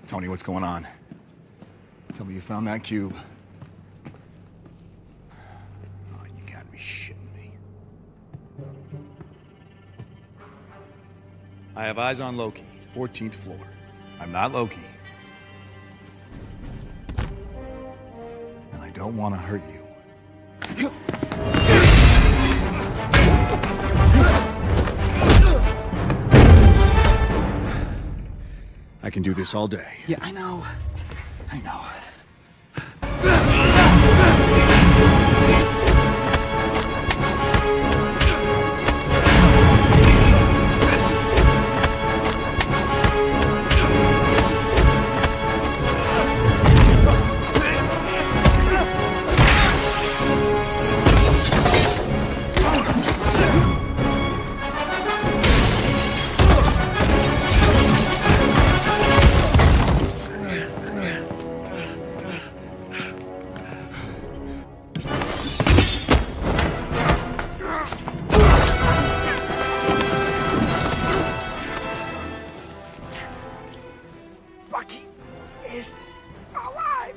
Tony, what's going on? Tell me you found that cube. Oh, you gotta be shitting me. I have eyes on Loki, 14th floor. I'm not Loki. And I don't want to hurt you. I can do this all day. Yeah, I know. I know. Bucky is alive!